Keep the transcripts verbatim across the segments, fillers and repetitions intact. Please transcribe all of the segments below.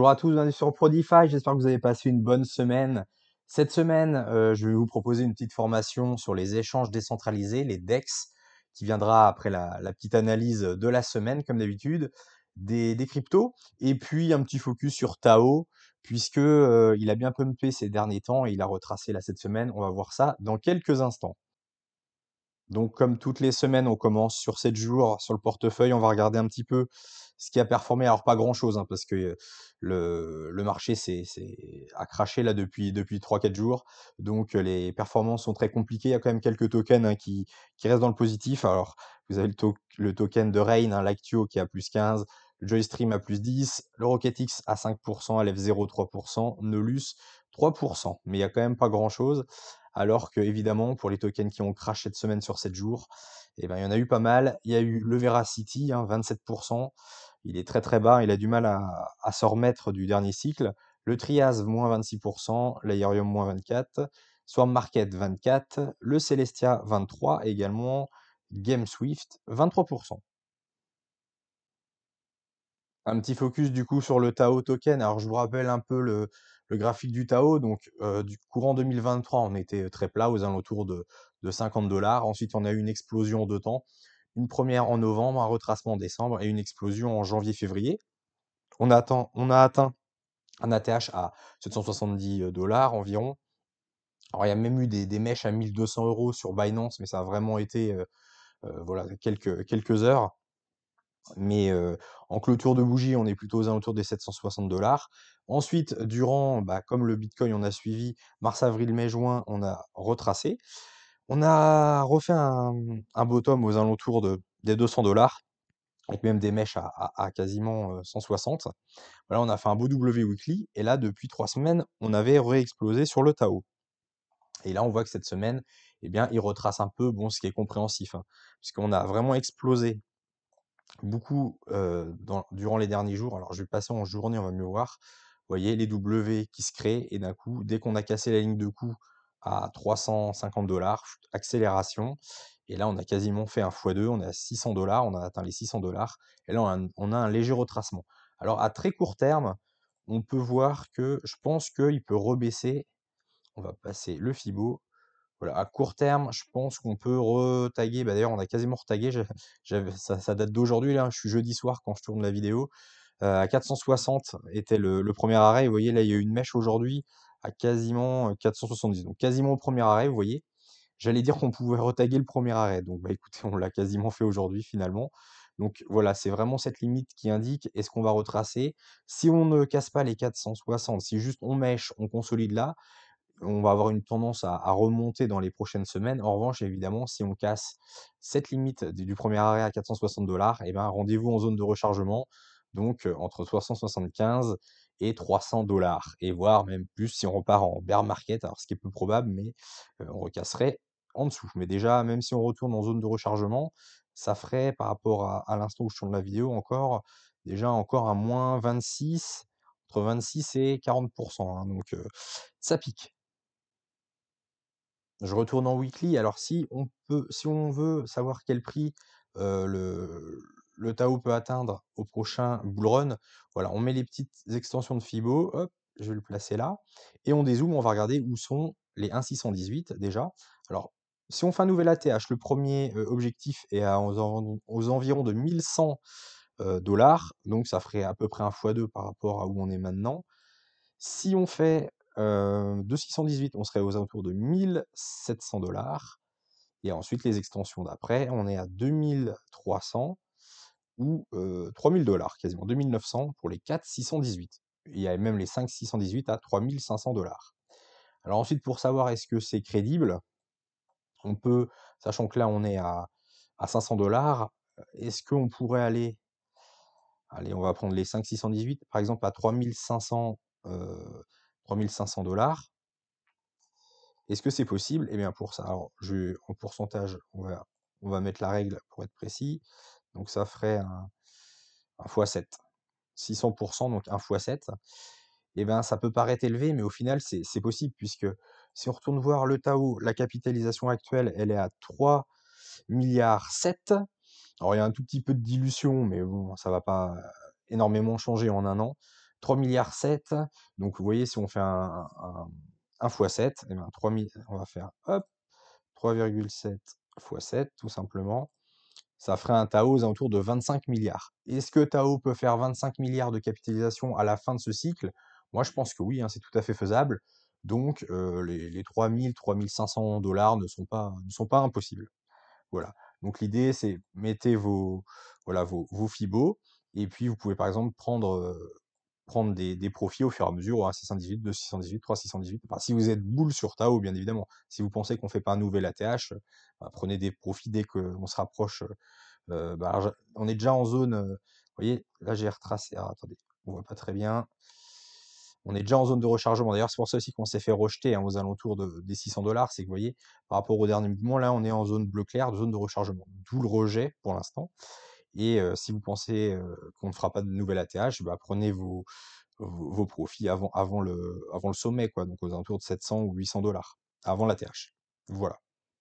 Bonjour à tous, bienvenue sur Prodify. J'espère que vous avez passé une bonne semaine. Cette semaine, euh, je vais vous proposer une petite formation sur les échanges décentralisés, les D E X, qui viendra après la, la petite analyse de la semaine, comme d'habitude, des, des cryptos, et puis un petit focus sur Tao, puisque euh, il a bien pumpé ces derniers temps et il a retracé là cette semaine. On va voir ça dans quelques instants. Donc, comme toutes les semaines, on commence sur sept jours sur le portefeuille. On va regarder un petit peu ce qui a performé. Alors, pas grand-chose, hein, parce que euh, le, le marché c'est, c'est, a craché là depuis, depuis trois quatre jours. Donc, euh, les performances sont très compliquées. Il y a quand même quelques tokens hein, qui, qui restent dans le positif. Alors, vous avez le, to- le token de Rain, hein, l'Actio qui a plus quinze, le Joystream à plus dix, le RocketX à cinq pour cent, L F zéro trois pour cent, Nolus trois pour cent. Mais il y a quand même pas grand-chose. Alors que, évidemment, pour les tokens qui ont crash cette semaine sur sept jours, eh ben, il y en a eu pas mal. Il y a eu le Veracity, hein, vingt-sept pour cent. Il est très très bas, il a du mal à, à se remettre du dernier cycle. Le Trias, moins vingt-six pour cent. L'Aerium, moins vingt-quatre. Swarm Market, vingt-quatre. Le Celestia, vingt-trois. Et également GameSwift, vingt-trois pour cent. Un petit focus du coup sur le Tao token. Alors je vous rappelle un peu le, le graphique du Tao. Donc euh, du courant deux mille vingt-trois, on était très plat aux alentours de, de cinquante dollars. Ensuite, on a eu une explosion en deux temps. Une première en novembre, un retracement en décembre et une explosion en janvier-février. On a atteint, on a atteint un A T H à sept cent soixante-dix dollars environ. Alors il y a même eu des, des mèches à mille deux cents euros sur Binance, mais ça a vraiment été euh, euh, voilà, quelques, quelques heures. Mais euh, en clôture de bougie, on est plutôt aux alentours des sept cent soixante dollars. Ensuite, durant, bah, comme le Bitcoin, on a suivi mars, avril, mai, juin, on a retracé. On a refait un, un bottom aux alentours de, des deux cents dollars, avec même des mèches à, à- à quasiment euh, cent soixante. Voilà, on a fait un beau W weekly, et là, depuis trois semaines, on avait réexplosé sur le Tao. Et là, on voit que cette semaine, eh bien, il retrace un peu, bon, ce qui est compréhensif, hein, puisqu'on a vraiment explosé beaucoup euh, dans- durant les derniers jours. Alors, je vais passer en journée, on va mieux voir. Vous voyez, les W qui se créent, et d'un coup, dès qu'on a cassé la ligne de coup à trois cent cinquante dollars, accélération. Et là, on a quasiment fait un fois deux, on est à six cents dollars, on a atteint les six cents dollars. Et là, on a un, on a un léger retracement. Alors, à très court terme, on peut voir que je pense qu'il peut rebaisser. On va passer le Fibo. Voilà, à court terme, je pense qu'on peut retaguer. Bah, d'ailleurs, on a quasiment retagué. j'ai- j'avais- Ça, ça date d'aujourd'hui, là. Je suis jeudi soir quand je tourne la vidéo. Euh, à quatre cent soixante était le, le premier arrêt. Et vous voyez, là, il y a eu une mèche aujourd'hui à quasiment euh, quatre cent soixante-dix. Donc, quasiment au premier arrêt, vous voyez. J'allais dire qu'on pouvait retaguer le premier arrêt. Donc, bah, écoutez, on l'a quasiment fait aujourd'hui, finalement. Donc, voilà, c'est vraiment cette limite qui indique est-ce qu'on va retracer. Si on ne casse pas les quatre cent soixante, si juste on mèche, on consolide là, on va avoir une tendance à, à remonter dans les prochaines semaines. En revanche, évidemment, si on casse cette limite du, du premier arrêt à quatre cent soixante dollars, eh ben, rendez-vous en zone de rechargement, donc euh, entre trois cent soixante-quinze et trois cents dollars, et voire même plus si on repart en bear market, alors ce qui est peu probable, mais euh, on recasserait en dessous. Mais déjà, même si on retourne en zone de rechargement, ça ferait par rapport à, à l'instant où je tourne la vidéo encore, déjà encore un moins vingt-six, entre vingt-six et quarante pour cent, hein, donc euh, ça pique. Je retourne en weekly. Alors si on peut, si on veut savoir quel prix euh, le, le Tao peut atteindre au prochain bull run, voilà, on met les petites extensions de Fibo, hop, je vais le placer là, et on dézoome, on va regarder où sont les un virgule six cent dix-huit déjà. Alors, si on fait un nouvel A T H, le premier euh, objectif est à, aux, env- aux environs de mille cent euh, dollars, donc ça ferait à peu près un fois deux par rapport à où on est maintenant. Si on fait euh, de six cent dix-huit, on serait aux alentours de mille sept cents dollars. Et ensuite, les extensions d'après, on est à deux mille trois cents ou euh, trois mille dollars, quasiment deux mille neuf cents pour les quatre six cent dix-huit. Il y a même les cinq six cent dix-huit à trois mille cinq cents dollars. Alors ensuite, pour savoir est-ce que c'est crédible, on peut, sachant que là on est à, à cinq cents dollars, est-ce qu'on pourrait aller, allez, on va prendre les cinq six cent dix-huit, par exemple à trois mille cinq cents, euh, trois mille cinq cents dollars. Est-ce que c'est possible? Eh bien, pour ça, alors, je, en pourcentage, on va, on va mettre la règle pour être précis. Donc, ça ferait un, un fois sept. six cents pour cent, donc un fois sept. Eh bien, ça peut paraître élevé, mais au final, c'est c'est possible, puisque si on retourne voir le Tao, la capitalisation actuelle, elle est à trois milliards sept. Alors, il y a un tout petit peu de dilution, mais bon, ça va pas énormément changer en un an. trois milliards sept. Donc vous voyez, si on fait un, un, un fois sept, et ben trois mille, on va faire hop, trois virgule sept fois sept, tout simplement. Ça ferait un Tao aux alentours de vingt-cinq milliards. Est-ce que Tao peut faire vingt-cinq milliards de capitalisation à la fin de ce cycle? Moi, je pense que oui, hein, c'est tout à fait faisable. Donc, euh, les, les trois mille, trois mille cinq cents dollars ne sont pas, ne sont pas impossibles. Voilà. Donc, l'idée, c'est mettez vos, voilà, vos, vos Fibos, et puis vous pouvez par exemple prendre, euh, prendre des, des profits au fur et à mesure, un six cent dix-huit, deux six cent dix-huit, trois six cent dix-huit. Enfin, si vous êtes boule sur Tao, bien évidemment. Si vous pensez qu'on ne fait pas un nouvel A T H, euh, bah, prenez des profits dès qu'on se rapproche. Euh, bah, alors, je- on est déjà en zone. euh, vous voyez, là j'ai retracé. Ah, attendez, on voit pas très bien. On est déjà en zone de rechargement. D'ailleurs, c'est pour ça aussi qu'on s'est fait rejeter, hein, aux alentours de, des six cents dollars. C'est que vous voyez, par rapport au dernier mouvement, là, on est en zone bleu clair, zone de rechargement. D'où le rejet pour l'instant. Et euh, si vous pensez euh, qu'on ne fera pas de nouvelle A T H, bah, prenez vos, vos, vos profits avant, avant, le, avant le sommet, quoi, donc aux alentours de sept cents ou huit cents dollars, avant l'A T H. Voilà.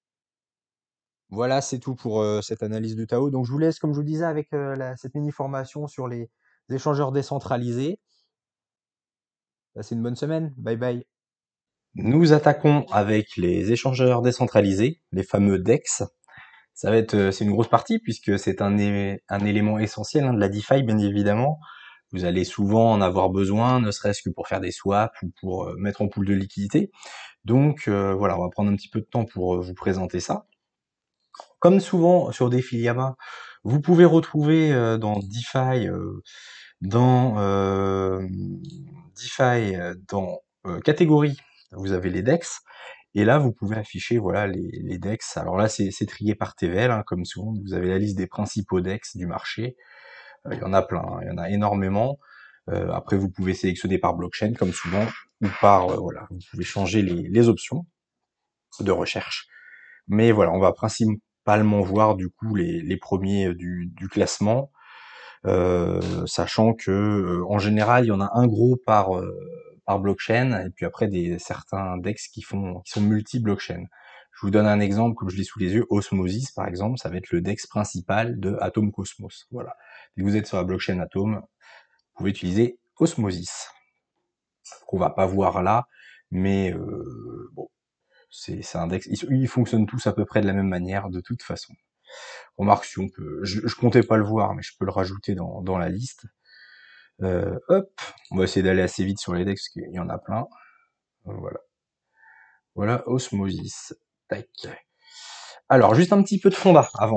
Voilà, c'est tout pour euh, cette analyse du Tao. Donc je vous laisse, comme je vous disais, avec euh, la- cette mini-formation sur les échangeurs décentralisés. Passez une bonne semaine. Bye bye. Nous attaquons avec les échangeurs décentralisés, les fameux D E X. Ça va être, euh, c'est une grosse partie puisque c'est un, é- un élément essentiel, hein, de la DeFi, bien évidemment. Vous allez souvent en avoir besoin, ne serait-ce que pour faire des swaps ou pour euh, mettre en pool de liquidité. Donc euh, voilà, on va prendre un petit peu de temps pour euh, vous présenter ça. Comme souvent sur Defiliama, vous pouvez retrouver euh, dans DeFi, euh, dans euh, DeFi, euh, dans euh, catégorie, vous avez les D E X. Et là, vous pouvez afficher voilà les, les D E X. Alors là, c'est c'est trié par T V L, hein, comme souvent. Vous avez la liste des principaux D E X du marché. Euh, il y en a plein, hein, il y en a énormément. Euh, après, vous pouvez sélectionner par blockchain, comme souvent, ou par euh, voilà, vous pouvez changer les, les options de recherche. Mais voilà, on va principalement voir du coup les, les premiers du, du classement, euh, sachant que euh, en général, il y en a un gros par euh, par blockchain, et puis après des certains D E X qui font qui sont multi-blockchain. Je vous donne un exemple, comme je l'ai sous les yeux, Osmosis par exemple, ça va être le D E X principal de Atom Cosmos. Voilà. Si vous êtes sur la blockchain Atom, vous pouvez utiliser Osmosis, qu'on va pas voir là, mais euh, bon, c'est un D E X. Ils, ils fonctionnent tous à peu près de la même manière de toute façon. Remarque, si on peut, je, je comptais pas le voir, mais je peux le rajouter dans, dans la liste. Euh, hop, on va essayer d'aller assez vite sur les D E X, parce qu'il y en a plein. Voilà. Voilà, Osmosis. Tac. Alors, juste un petit peu de fonda avant.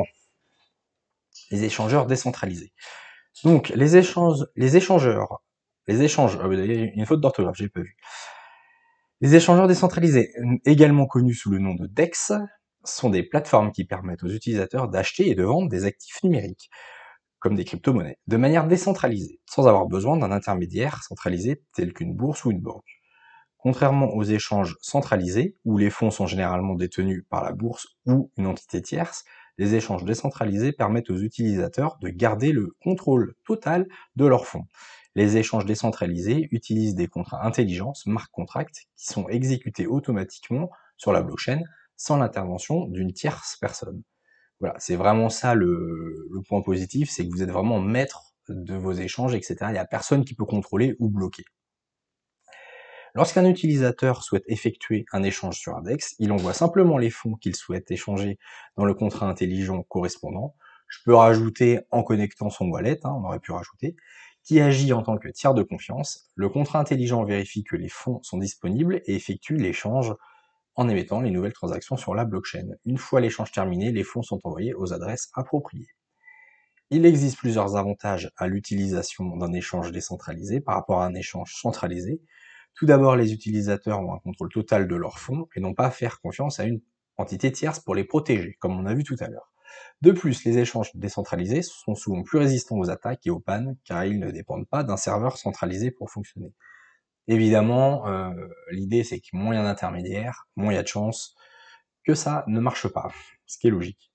Les échangeurs décentralisés. Donc, les échanges, les échangeurs, les échanges, ah oui, il y a une faute d'orthographe, j'ai pas vu. Les échangeurs décentralisés, également connus sous le nom de D E X, sont des plateformes qui permettent aux utilisateurs d'acheter et de vendre des actifs numériques, comme des crypto-monnaies, de manière décentralisée, sans avoir besoin d'un intermédiaire centralisé tel qu'une bourse ou une banque. Contrairement aux échanges centralisés, où les fonds sont généralement détenus par la bourse ou une entité tierce, les échanges décentralisés permettent aux utilisateurs de garder le contrôle total de leurs fonds. Les échanges décentralisés utilisent des contrats intelligents, smart contracts, qui sont exécutés automatiquement sur la blockchain sans l'intervention d'une tierce personne. Voilà, c'est vraiment ça le, le point positif, c'est que vous êtes vraiment maître de vos échanges, et cetera. Il n'y a personne qui peut contrôler ou bloquer. Lorsqu'un utilisateur souhaite effectuer un échange sur un D E X, il envoie simplement les fonds qu'il souhaite échanger dans le contrat intelligent correspondant. Je peux rajouter en connectant son wallet, hein, on aurait pu rajouter, qui agit en tant que tiers de confiance. Le contrat intelligent vérifie que les fonds sont disponibles et effectue l'échange en émettant les nouvelles transactions sur la blockchain. Une fois l'échange terminé, les fonds sont envoyés aux adresses appropriées. Il existe plusieurs avantages à l'utilisation d'un échange décentralisé par rapport à un échange centralisé. Tout d'abord, les utilisateurs ont un contrôle total de leurs fonds et n'ont pas à faire confiance à une entité tierce pour les protéger, comme on a vu tout à l'heure. De plus, les échanges décentralisés sont souvent plus résistants aux attaques et aux pannes, car ils ne dépendent pas d'un serveur centralisé pour fonctionner. Évidemment, euh, l'idée c'est que moins il y a d'intermédiaires, moins il y a de chances que ça ne marche pas, ce qui est logique.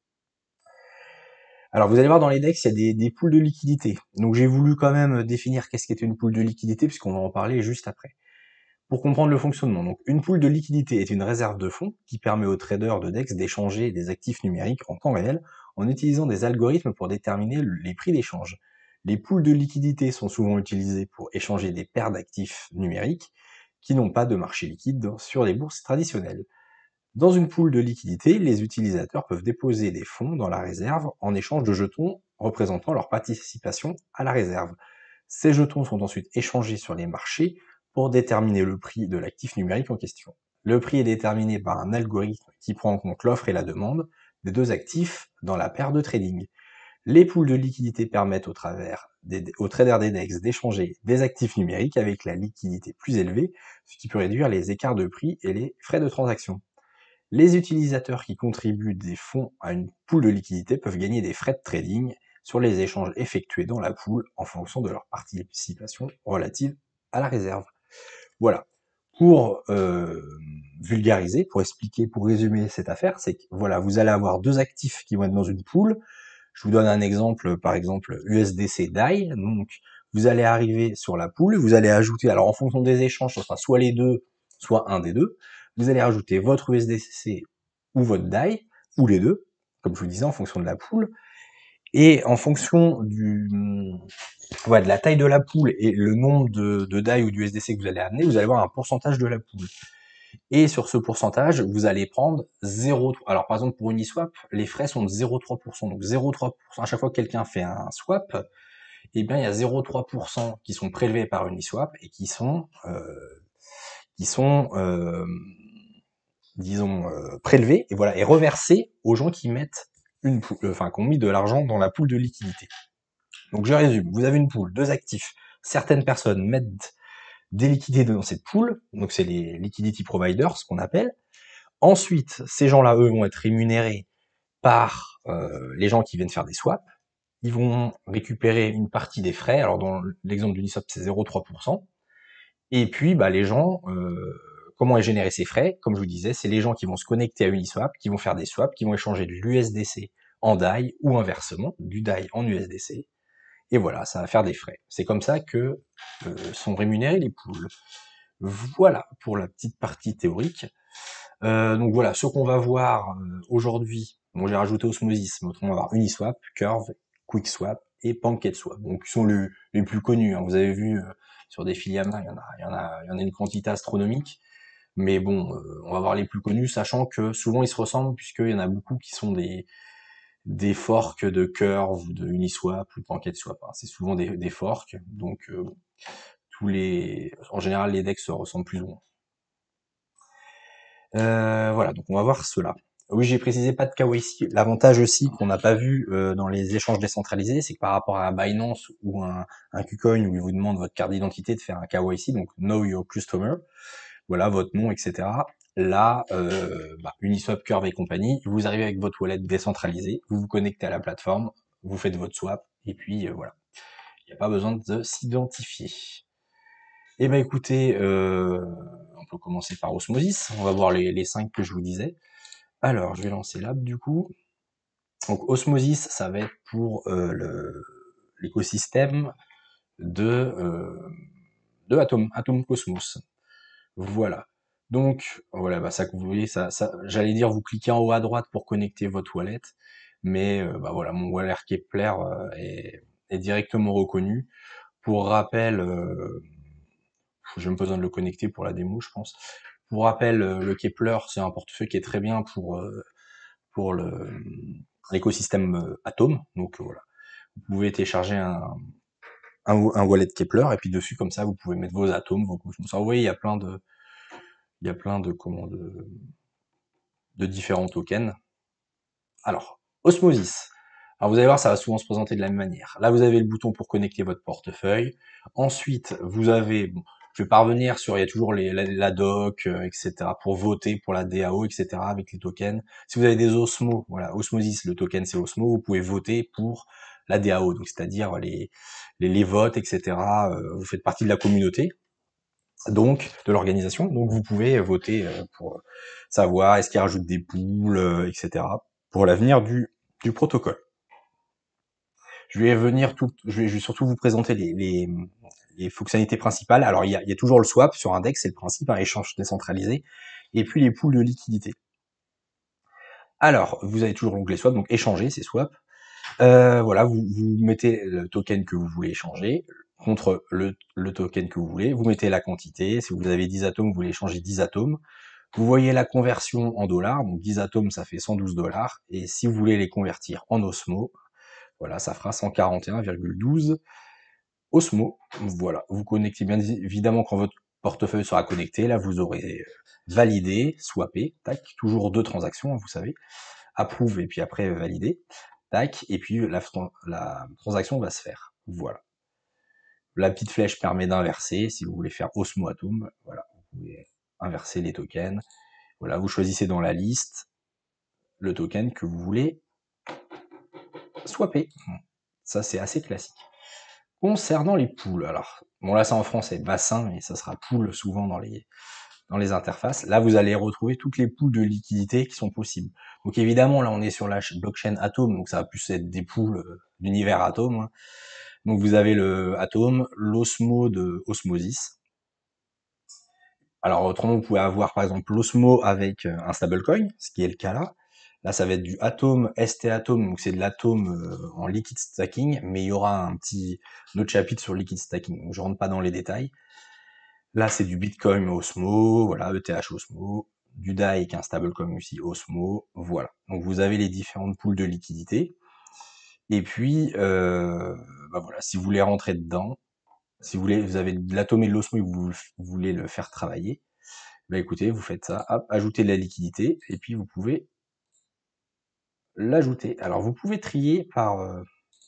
Alors vous allez voir dans les D E X, il y a des, des pools de liquidité. Donc j'ai voulu quand même définir qu'est-ce qu'était une pool de liquidité, puisqu'on va en parler juste après. Pour comprendre le fonctionnement, donc une pool de liquidité est une réserve de fonds qui permet aux traders de D E X d'échanger des actifs numériques en temps réel en utilisant des algorithmes pour déterminer les prix d'échange. Les pools de liquidité sont souvent utilisés pour échanger des paires d'actifs numériques qui n'ont pas de marché liquide sur les bourses traditionnelles. Dans une pool de liquidité, les utilisateurs peuvent déposer des fonds dans la réserve en échange de jetons représentant leur participation à la réserve. Ces jetons sont ensuite échangés sur les marchés pour déterminer le prix de l'actif numérique en question. Le prix est déterminé par un algorithme qui prend en compte l'offre et la demande des deux actifs dans la paire de trading. Les pools de liquidité permettent au travers des, aux traders d'index d'échanger des actifs numériques avec la liquidité plus élevée, ce qui peut réduire les écarts de prix et les frais de transaction. Les utilisateurs qui contribuent des fonds à une pool de liquidité peuvent gagner des frais de trading sur les échanges effectués dans la pool en fonction de leur participation relative à la réserve. Voilà. Pour euh, vulgariser, pour expliquer, pour résumer cette affaire, c'est que voilà, vous allez avoir deux actifs qui vont être dans une pool. Je vous donne un exemple, par exemple U S D C D A I. Donc, vous allez arriver sur la pool, vous allez ajouter, alors en fonction des échanges, ce sera soit les deux, soit un des deux. Vous allez rajouter votre U S D C ou votre D A I, ou les deux, comme je vous disais, en fonction de la pool. Et en fonction du, ouais, de la taille de la pool et le nombre de, de D A I ou d'U S D C que vous allez amener, vous allez avoir un pourcentage de la pool. Et sur ce pourcentage, vous allez prendre zéro. Alors par exemple pour Uniswap, les frais sont de zéro virgule trois pour cent. Donc zéro virgule trois pour cent à chaque fois que quelqu'un fait un swap, eh bien il y a zéro virgule trois pour cent qui sont prélevés par Uniswap et qui sont euh, qui sont euh, disons euh, prélevés et voilà et reversés aux gens qui mettent une pool, enfin qui ont mis de l'argent dans la pool de liquidité. Donc je résume, vous avez une pool, deux actifs. Certaines personnes mettent des liquidités dans cette pool, donc c'est les liquidity providers, ce qu'on appelle. Ensuite, ces gens-là, eux, vont être rémunérés par euh, les gens qui viennent faire des swaps. Ils vont récupérer une partie des frais. Alors dans l'exemple d'Uniswap, c'est zéro virgule trois pour cent. Et puis, bah, les gens, euh, comment est généré ces frais? Comme je vous disais, c'est les gens qui vont se connecter à Uniswap, qui vont faire des swaps, qui vont échanger de l'U S D C en D A I ou inversement, du D A I en U S D C. Et voilà, ça va faire des frais. C'est comme ça que euh, sont rémunérés les pools. Voilà pour la petite partie théorique. Euh, donc voilà, ce qu'on va voir euh, aujourd'hui, bon, j'ai rajouté Osmosis, mais autrement on va voir Uniswap, Curve, QuickSwap et PancakeSwap, donc qui sont les, les plus connus. Hein. Vous avez vu euh, sur des filiales, il y en a, il y en a, il y en a une quantité astronomique, mais bon, euh, on va voir les plus connus, sachant que souvent ils se ressemblent puisqu'il y en a beaucoup qui sont des des forks de Curve ou de Uniswap ou de PancakeSwap. Hein. C'est souvent des, des forks, donc euh, tous les, en général les decks se ressemblent plus ou moins. Euh, voilà, donc on va voir cela. Oui, j'ai précisé pas de K Y C. L'avantage aussi qu'on n'a pas vu euh, dans les échanges décentralisés, c'est que par rapport à un Binance ou un, un KuCoin où il vous demande votre carte d'identité de faire un K Y C, donc Know Your Customer, voilà votre nom, et cetera. Là, euh, bah, Uniswap, Curve et compagnie, vous arrivez avec votre wallet décentralisée, vous vous connectez à la plateforme, vous faites votre swap, et puis euh, voilà. Il n'y a pas besoin de s'identifier. Eh ben écoutez, euh, on peut commencer par Osmosis. On va voir les, les cinq que je vous disais. Alors, je vais lancer l'app du coup. Donc Osmosis, ça va être pour euh, le, l'écosystème de, euh, de Atom, Atom Cosmos. Voilà. Donc voilà, bah ça, vous voyez, ça, ça j'allais dire vous cliquez en haut à droite pour connecter votre wallet, mais euh, bah voilà, mon wallet Kepler euh, est, est directement reconnu. Pour rappel, euh, j'ai même pas besoin de le connecter pour la démo, je pense. Pour rappel, le Kepler, c'est un portefeuille qui est très bien pour euh, pour le l'écosystème Atom. Donc euh, voilà, vous pouvez télécharger un, un, un wallet Kepler et puis dessus comme ça, vous pouvez mettre vos atomes, vos cosmos. Alors, vous voyez, il y a plein de il y a plein de comment de, de différents tokens. Alors, Osmosis. Alors vous allez voir, ça va souvent se présenter de la même manière. Là, vous avez le bouton pour connecter votre portefeuille. Ensuite, vous avez, bon, je vais pas revenir sur, il y a toujours les, la, la doc, euh, et cetera, pour voter pour la D A O, et cetera, avec les tokens. Si vous avez des Osmo, voilà, Osmosis, le token c'est Osmo, vous pouvez voter pour la D A O, donc c'est-à-dire les, les, les votes, et cetera. Euh, vous faites partie de la communauté, donc de l'organisation, donc vous pouvez voter euh, pour savoir est-ce qu'il rajoute des poules, euh, et cetera, pour l'avenir du, du protocole. Je vais venir tout, je vais, je vais surtout vous présenter les, les, les fonctionnalités principales. Alors il y, a, il y a toujours le swap sur index, c'est le principe, un échange décentralisé, et puis les pools de liquidité. Alors vous avez toujours l'onglet swap, donc échanger, c'est swap. Euh, voilà, vous, vous mettez le token que vous voulez échanger contre le, le token que vous voulez. Vous mettez la quantité. Si vous avez dix atomes, vous voulez échanger dix atomes. Vous voyez la conversion en dollars. Donc dix atomes, ça fait cent douze dollars. Et si vous voulez les convertir en Osmo, voilà, ça fera cent quarante et un virgule douze Osmo. Voilà, vous connectez bien évidemment quand votre portefeuille sera connecté. Là, vous aurez validé, swappé, tac, toujours deux transactions, vous savez, approuve et puis après valider, tac, et puis la, la transaction va se faire. Voilà. La petite flèche permet d'inverser. Si vous voulez faire Osmo Atom, voilà, vous pouvez inverser les tokens. Voilà, vous choisissez dans la liste le token que vous voulez swapper. Ça, c'est assez classique. Concernant les poules, alors, bon là c'est en français, bassin, mais ça sera pool souvent dans les, dans les interfaces. Là, vous allez retrouver toutes les poules de liquidité qui sont possibles. Donc évidemment, là on est sur la blockchain Atom, donc ça va plus être des poules euh, d'univers Atom. Hein. Donc vous avez le Atom, l'Osmo de Osmosis. Alors autrement, vous pouvez avoir par exemple l'Osmo avec un stablecoin, ce qui est le cas là. Là, ça va être du Atom, S T Atom, donc c'est de l'Atom euh, en liquid stacking, mais il y aura un petit un autre chapitre sur liquid stacking, donc je rentre pas dans les détails. Là, c'est du Bitcoin Osmo, voilà, E T H Osmo, du D A I avec un stablecoin aussi Osmo, voilà. Donc vous avez les différentes poules de liquidité. Et puis, euh, bah voilà, si vous voulez rentrer dedans, si vous voulez, vous avez de l'Atom et de l'Osmo et vous, vous voulez le faire travailler, bah écoutez, vous faites ça, hop, ajoutez de la liquidité, et puis vous pouvez l'ajouter. Alors vous pouvez trier par... Euh,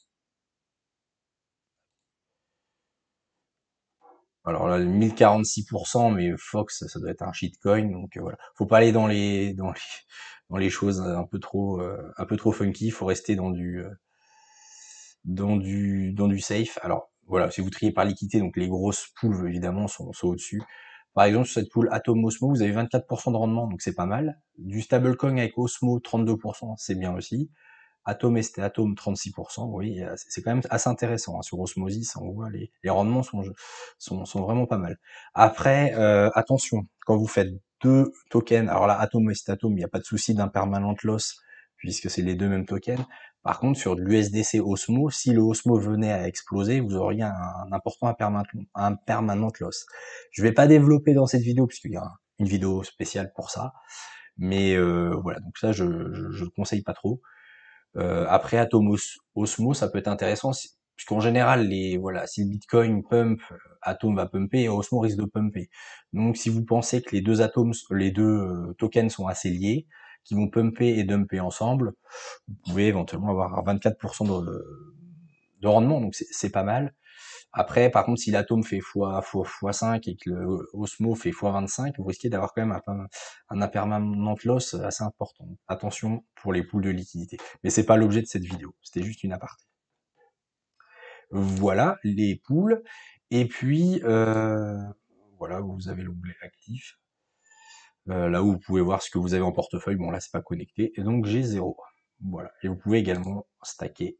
alors là, mille quarante-six pour cent, mais Fox, ça doit être un shitcoin, donc euh, voilà. Faut pas aller dans les dans les dans les choses un peu trop euh, un peu trop funky. Faut rester dans du euh, dans du dans du safe. Alors voilà, si vous triez par liquidité, donc les grosses poules évidemment sont, sont au-dessus. Par exemple, sur cette pool Atom Osmo, vous avez vingt-quatre pour cent de rendement, donc c'est pas mal. Du stablecoin avec Osmo, trente-deux pour cent, c'est bien aussi. Atom S T Atom trente-six pour cent, oui, c'est quand même assez intéressant. Hein. Sur Osmosis, on voit les, les rendements sont, sont, sont vraiment pas mal. Après, euh, attention, quand vous faites deux tokens, alors là, Atom S T Atom, il n'y a pas de souci d'impermanent loss, puisque c'est les deux mêmes tokens. Par contre, sur de l'U S D C Osmo, si le Osmo venait à exploser, vous auriez un, un important impermanent, impermanent loss. Je vais pas développer dans cette vidéo, puisqu'il y a une vidéo spéciale pour ça. Mais euh, voilà, donc ça, je ne conseille pas trop. Euh, après Atom Osmo, ça peut être intéressant, puisqu'en général, les voilà, si le Bitcoin pump, Atom va pumper et Osmo risque de pumper. Donc, si vous pensez que les deux atomes, les deux euh, tokens sont assez liés, qui vont pumper et dumper ensemble, vous pouvez éventuellement avoir vingt-quatre pour cent de, de rendement, donc c'est pas mal. Après, par contre, si l'atome fait fois, fois, fois cinq et que le Osmo fait fois vingt-cinq, vous risquez d'avoir quand même un, un impermanent loss assez important. Attention pour les poules de liquidité. Mais c'est pas l'objet de cette vidéo. C'était juste une aparté. Voilà les poules. Et puis, euh, voilà, vous avez l'onglet actif. Euh, là où vous pouvez voir ce que vous avez en portefeuille. Bon, là, c'est pas connecté. Et donc, j'ai zéro. Voilà. Et vous pouvez également stacker.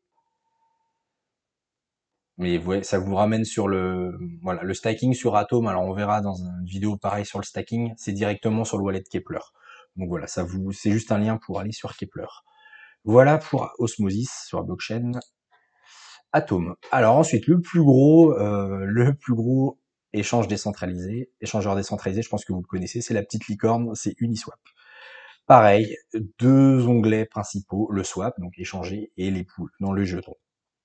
Mais ouais, ça vous ramène sur le, voilà, le stacking sur Atom. Alors on verra dans une vidéo pareil sur le stacking, c'est directement sur le wallet Kepler. Donc voilà, ça vous, c'est juste un lien pour aller sur Kepler. Voilà pour Osmosis sur la blockchain Atom. Alors ensuite, le plus gros, euh, le plus gros échange décentralisé, échangeur décentralisé, je pense que vous le connaissez, c'est la petite licorne, c'est Uniswap. Pareil, deux onglets principaux, le swap, donc échanger, et les pools dans le jeton.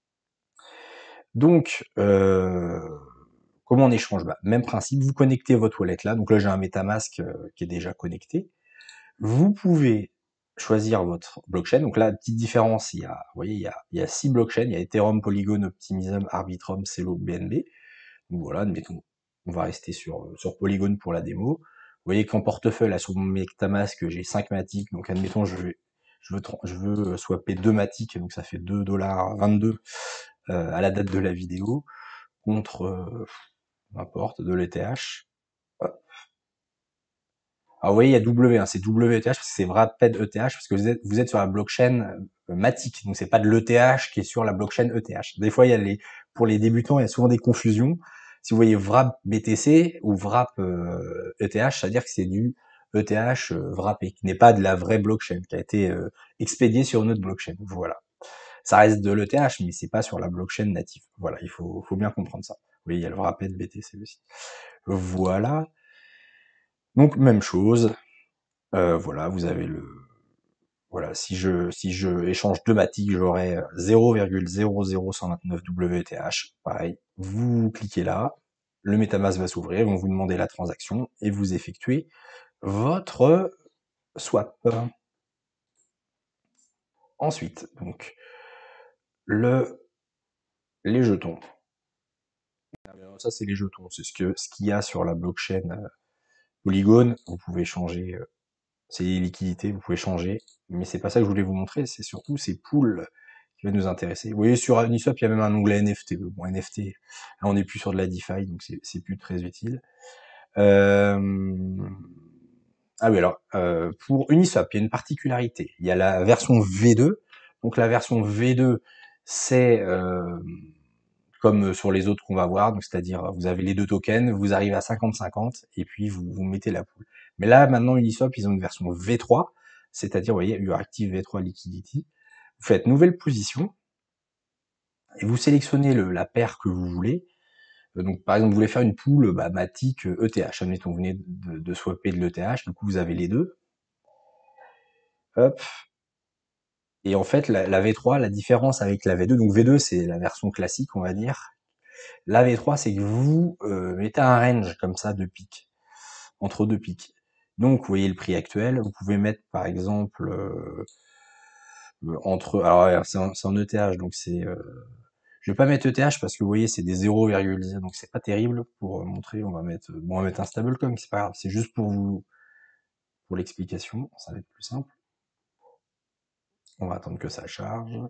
Donc, euh, comment on échange? Bah, même principe, vous connectez votre wallet là. Donc là, j'ai un MetaMask euh, qui est déjà connecté. Vous pouvez choisir votre blockchain. Donc là, petite différence, il y a, vous voyez, il y a, il y a six blockchains. Il y a Ethereum, Polygon, Optimism, Arbitrum, Celo, B N B. Donc voilà, admettons, on va rester sur, sur Polygon pour la démo. Vous voyez qu'en portefeuille, là, sur mon MetaMask, j'ai cinq Matic. Donc admettons, je vais, je veux, je veux swapper deux Matic. Donc ça fait deux dollars vingt-deux euh, à la date de la vidéo contre euh, n'importe de l'E T H. Alors vous voyez, il y a W, hein, c'est W E T H parce que c'est Wrapped E T H parce que vous êtes, vous êtes sur la blockchain euh, Matic, donc c'est pas de l'E T H qui est sur la blockchain E T H. Des fois, il y a les, pour les débutants, il y a souvent des confusions. Si vous voyez Wrap B T C ou Wrap euh, E T H, c'est-à-dire que c'est du E T H euh, wrappé, qui n'est pas de la vraie blockchain, qui a été euh, expédié sur une autre blockchain. Voilà. ça reste de l'E T H, mais c'est pas sur la blockchain native. Voilà, il faut, faut bien comprendre ça. Oui, il y a le wrapped B T C aussi. Voilà. Donc même chose. Euh, voilà, vous avez le, voilà, si je si je échange deux Matic, j'aurai zéro virgule zéro zéro un deux neuf W T H. Pareil, vous cliquez là, le MetaMask va s'ouvrir, ils vont vous demander la transaction et vous effectuez votre swap. Ensuite, donc le les jetons. Ça c'est les jetons, c'est ce que ce qu'il y a sur la blockchain Polygon. Vous pouvez changer, c'est les liquidités, vous pouvez changer, mais c'est pas ça que je voulais vous montrer, c'est surtout ces pools qui va nous intéresser. Vous voyez, sur Uniswap, il y a même un onglet N F T. Bon, N F T, là, on n'est plus sur de la DeFi, donc c'est plus très utile. Euh... Ah oui, alors, euh, pour Uniswap, il y a une particularité. Il y a la version V deux. Donc, la version V deux, c'est euh, comme sur les autres qu'on va voir, donc c'est-à-dire, vous avez les deux tokens, vous arrivez à cinquante cinquante, et puis vous, vous mettez la pool. Mais là, maintenant, Uniswap, ils ont une version V trois, c'est-à-dire, vous voyez, Euractiv V trois Liquidity. Vous faites nouvelle position, et vous sélectionnez le, la paire que vous voulez. Donc, par exemple, vous voulez faire une pool bah, Matic E T H. Admettons, vous venez de, de swapper de l'E T H, du coup, vous avez les deux. Hop. Et en fait, la, la V trois, la différence avec la V deux, donc V deux, c'est la version classique, on va dire. La V trois, c'est que vous euh, mettez un range comme ça de pics, entre deux pics. Donc, vous voyez le prix actuel. Vous pouvez mettre, par exemple, euh, entre... Alors, c'est en, en E T H, donc c'est... Euh, je vais pas mettre E T H parce que vous voyez c'est des zéro virgule zéro, donc c'est pas terrible pour montrer. On va mettre, bon, on va mettre un stablecoin, c'est pas grave, c'est juste pour vous, pour l'explication, ça va être plus simple. On va attendre que ça charge.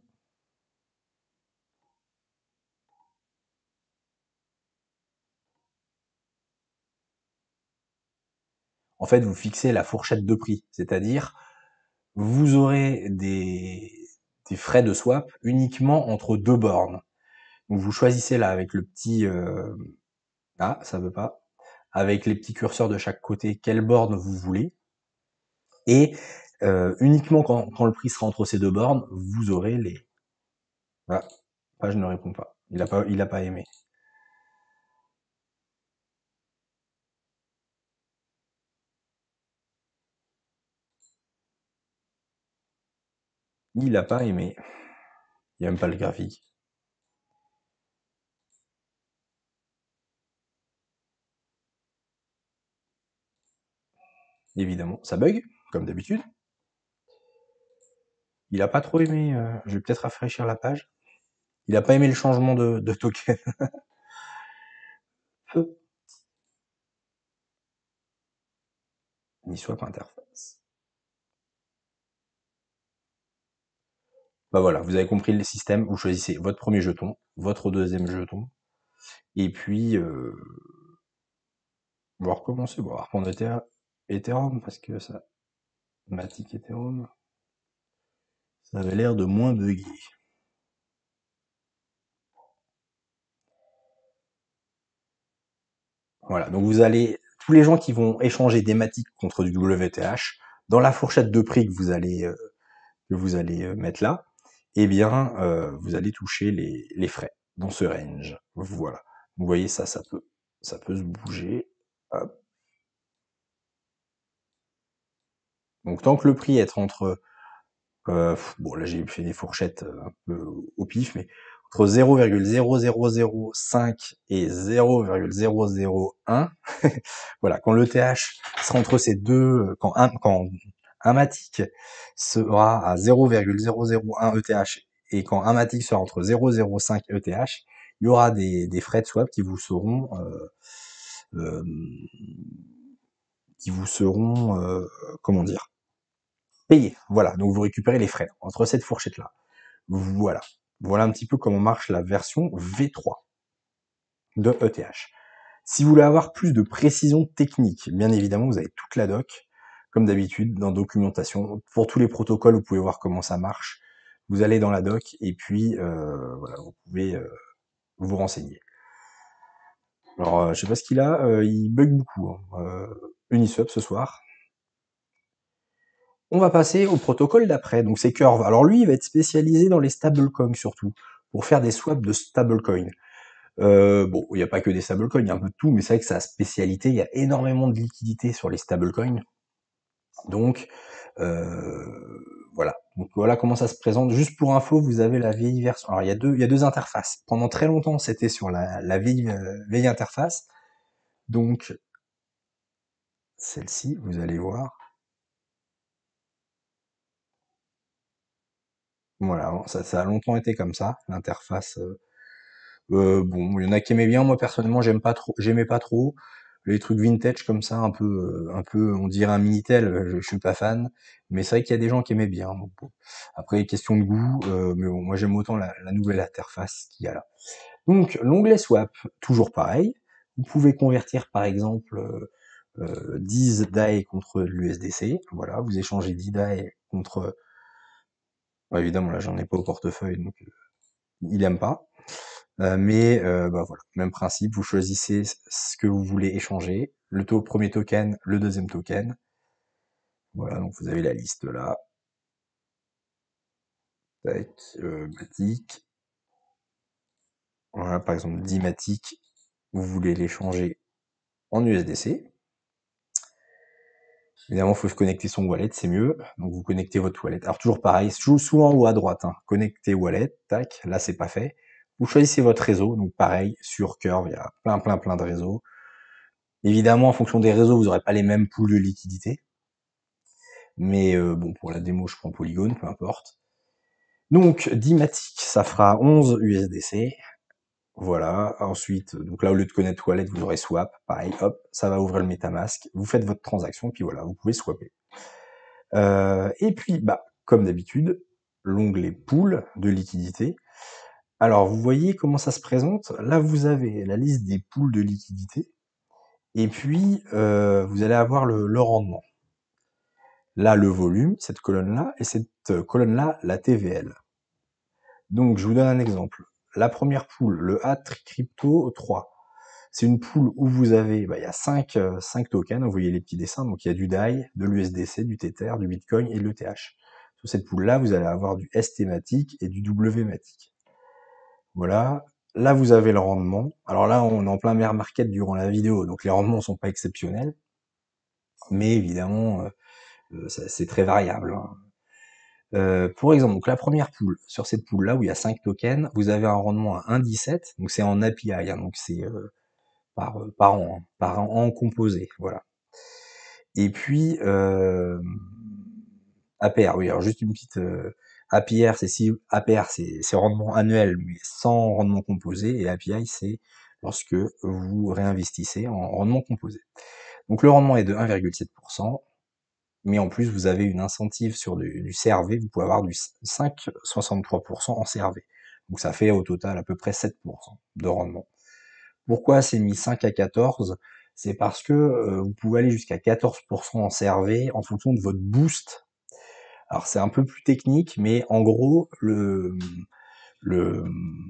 En fait, vous fixez la fourchette de prix, c'est-à-dire vous aurez des, des frais de swap uniquement entre deux bornes. Donc vous choisissez là avec le petit, euh, ah ça veut pas, avec les petits curseurs de chaque côté quelle borne vous voulez. Et euh, uniquement quand, quand le prix sera entre ces deux bornes, vous aurez les... Voilà, page ne répond pas. Il a pas, il a pas aimé. Il a pas aimé. Il aime pas le graphique. Évidemment, ça bug, comme d'habitude. Il a pas trop aimé. Euh, je vais peut-être rafraîchir la page. Il a pas aimé le changement de, de token. Ni swap interface. Bah voilà, vous avez compris le système. Vous choisissez votre premier jeton, votre deuxième jeton, et puis euh, on va recommencer. Bon, on va reprendre Ethereum parce que ça, Matic Ethereum, ça avait l'air de moins buggy. Voilà, donc vous allez, tous les gens qui vont échanger des Matic contre du W T H, dans la fourchette de prix que vous allez, euh, que vous allez euh, mettre là, eh bien, euh, vous allez toucher les, les frais dans ce range. Voilà. Vous voyez, ça, ça peut, ça peut se bouger. Hop. Donc tant que le prix est entre, euh, bon là j'ai fait des fourchettes un peu au pif, mais entre zéro virgule zéro zéro zéro cinq et zéro virgule zéro zéro un, voilà, quand l'E T H sera entre ces deux, quand un, quand un Matic sera à zéro virgule zéro zéro un E T H et quand un Matic sera entre zéro virgule zéro cinq E T H, il y aura des, des frais de swap qui vous seront euh, euh, qui vous seront euh, comment dire payés. Voilà, donc vous récupérez les frais entre cette fourchette là. Voilà. Voilà un petit peu comment marche la version V trois de E T H. Si vous voulez avoir plus de précision technique, bien évidemment, vous avez toute la doc, comme d'habitude, dans documentation. Pour tous les protocoles, vous pouvez voir comment ça marche. Vous allez dans la doc et puis euh, voilà, vous pouvez euh, vous renseigner. Alors, euh, je sais pas ce qu'il a, euh, il bug beaucoup. Hein. Euh, Uniswap ce soir. On va passer au protocole d'après, donc c'est Curve. Alors lui, il va être spécialisé dans les stablecoins surtout, pour faire des swaps de stablecoins. Euh, bon, il n'y a pas que des stablecoins, il y a un peu de tout, mais c'est vrai que sa spécialité, il y a énormément de liquidités sur les stablecoins. Donc, euh, voilà. Donc voilà comment ça se présente. Juste pour info, vous avez la vieille version. Alors il y a deux, il y a deux interfaces. Pendant très longtemps, c'était sur la, la vieille, euh, vieille interface. Donc celle-ci, vous allez voir. Voilà, ça, ça a longtemps été comme ça, l'interface. Euh, euh, bon, il y en a qui aimaient bien. Moi personnellement, j'aime pas trop. J'aimais pas trop les trucs vintage comme ça, un peu, euh, un peu, on dirait un minitel. euh, Je, je suis pas fan, mais c'est vrai qu'il y a des gens qui aimaient bien. Donc, bon. Après, question de goût, euh, mais bon, moi j'aime autant la, la nouvelle interface qu'il y a là. Donc l'onglet swap, toujours pareil. Vous pouvez convertir par exemple euh, euh, dix D A I contre l'U S D C. Voilà, vous échangez dix D A I contre. Bah, évidemment, là j'en ai pas au portefeuille, donc euh, il aime pas. Euh, mais euh, bah, voilà, même principe, vous choisissez ce que vous voulez échanger, le to- premier token, le deuxième token. Voilà, donc vous avez la liste là. Tac, euh, Matic. Voilà, par exemple, dix Matic, vous voulez l'échanger en U S D C. Évidemment, il faut se connecter son wallet, c'est mieux. Donc vous connectez votre wallet. Alors toujours pareil, toujours souvent en haut à droite, hein. Connecter wallet, tac, là c'est pas fait. Vous choisissez votre réseau, donc pareil, sur Curve, il y a plein plein plein de réseaux. Évidemment, en fonction des réseaux, vous n'aurez pas les mêmes pools de liquidité. Mais euh, bon, pour la démo, je prends Polygon, peu importe. Donc, dix Matic, ça fera onze U S D C. Voilà. Ensuite, donc là, au lieu de connaître wallet, vous aurez swap. Pareil, hop, ça va ouvrir le MetaMask. Vous faites votre transaction, puis voilà, vous pouvez swapper. Euh, et puis, bah, comme d'habitude, l'onglet pool de liquidité. Alors, vous voyez comment ça se présente. Là, vous avez la liste des pools de liquidité. Et puis, euh, vous allez avoir le, le rendement. Là, le volume, cette colonne-là, et cette colonne-là, la T V L. Donc, je vous donne un exemple. La première pool, le A Crypto trois. C'est une pool où vous avez, bah, il y a cinq, euh, cinq tokens, vous voyez les petits dessins, donc il y a du D A I, de l'U S D C, du Tether, du Bitcoin et de l'E T H. Sur cette pool-là, vous allez avoir du S T Matic et du W Matic. Voilà. Là, vous avez le rendement. Alors là, on est en plein bear market durant la vidéo, donc les rendements sont pas exceptionnels. Mais évidemment, euh, c'est très variable, hein. Euh, pour exemple, donc la première pool, sur cette pool-là où il y a cinq tokens, vous avez un rendement à un virgule dix-sept, donc c'est en A P I, hein, donc c'est euh, par, euh, par an, hein, par an composé, voilà. Et puis, euh, A P R, oui, alors juste une petite... Euh, A P R, c'est si A P R, c'est rendement annuel, mais sans rendement composé, et A P I, c'est lorsque vous réinvestissez en rendement composé. Donc le rendement est de un virgule sept pour cent, mais en plus vous avez une incentive sur du, du C R V, vous pouvez avoir du cinq virgule soixante-trois pour cent en C R V. Donc ça fait au total à peu près sept pour cent de rendement. Pourquoi c'est mis cinq à quatorze? C'est parce que euh, vous pouvez aller jusqu'à quatorze pour cent en C R V en fonction de votre boost. Alors c'est un peu plus technique, mais en gros, le, le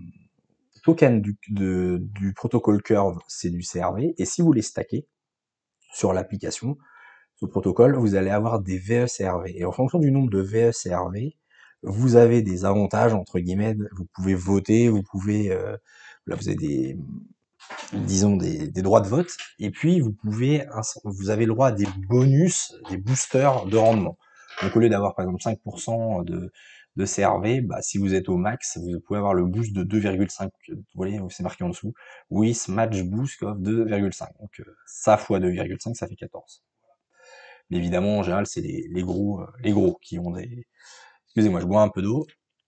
token du, de, du protocole Curve, c'est du C R V, et si vous les stackez sur l'application, ce protocole, vous allez avoir des V E C R V. Et en fonction du nombre de V E C R V, vous avez des avantages, entre guillemets, vous pouvez voter, vous pouvez, euh, là vous avez des, disons, des, des droits de vote, et puis vous pouvez, vous avez le droit à des bonus, des boosters de rendement. Donc au lieu d'avoir par exemple cinq pour cent de, de C R V, bah, si vous êtes au max, vous pouvez avoir le boost de deux virgule cinq, vous voyez, c'est marqué en dessous, with match boost of deux virgule cinq. Donc euh, ça fois deux virgule cinq, ça fait quatorze. Mais évidemment, en général, c'est les, les gros, euh, les gros qui ont des... Excusez-moi, je bois un peu d'eau.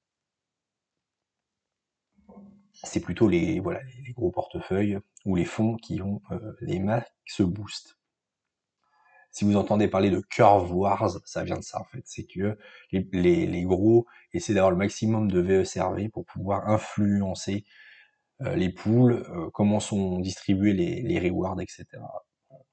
C'est plutôt les, voilà, les gros portefeuilles ou les fonds qui ont euh, les max boost. Si vous entendez parler de Curve Wars, ça vient de ça en fait. C'est que les, les, les gros essaient d'avoir le maximum de V E C R V pour pouvoir influencer euh, les pools, euh, comment sont distribués les, les rewards, et cetera.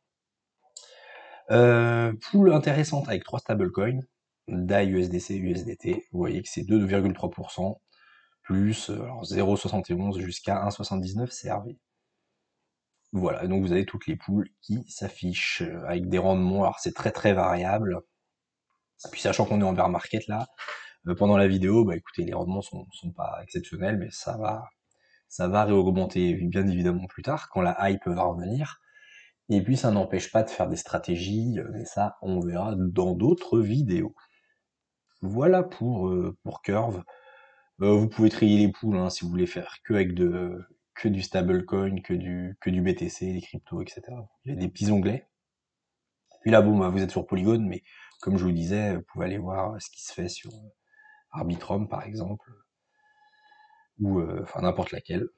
Euh, pool intéressante avec trois stablecoins, D A I, U S D C, U S D T. Vous voyez que c'est deux virgule trois pour cent plus zéro virgule soixante et onze jusqu'à un virgule soixante-dix-neuf C R V. Voilà, et donc vous avez toutes les pools qui s'affichent avec des rendements. Alors c'est très très variable. Puis sachant qu'on est en bear market là, euh, pendant la vidéo, bah écoutez, les rendements sont, sont pas exceptionnels, mais ça va, ça va réaugmenter bien évidemment plus tard, quand la hype va revenir. Et puis ça n'empêche pas de faire des stratégies, mais ça on verra dans d'autres vidéos. Voilà pour, euh, pour Curve. Euh, vous pouvez trier les poules hein, si vous voulez faire que avec de que du stablecoin, que du que du B T C, les cryptos, et cetera. Il y a des petits onglets. Puis là, bon, bah, vous êtes sur Polygon, mais comme je vous disais, vous pouvez aller voir ce qui se fait sur Arbitrum, par exemple, ou euh, enfin n'importe laquelle.